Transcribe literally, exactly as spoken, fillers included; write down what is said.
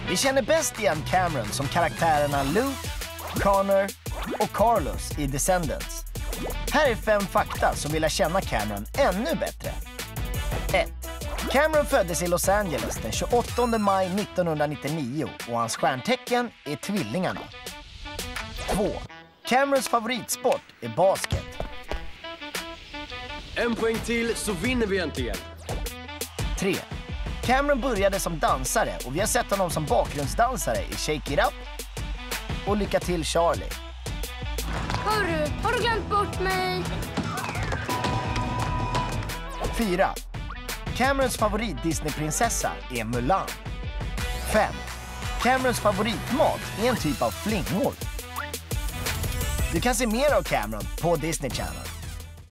Vi känner bäst igen Cameron som karaktärerna Luke, Connor och Carlos i Descendants. Här är fem fakta som vill känna Cameron ännu bättre. ett. Cameron föddes i Los Angeles den tjugoåttonde maj nittonhundranittionio och hans stjärntecken är tvillingarna. två. Camerons favoritsport är basket. En poäng till så vinner vi äntligen. tre. Cameron började som dansare och vi har sett honom som bakgrundsdansare i Shake It Up och Lycka till Charlie. Hörru, har du glömt bort mig? fyra. Camerons favorit Disneyprinsessa är Mulan. fem. Camerons favoritmat är en typ av flingor. Du kan se mer av Cameron på Disney Channel.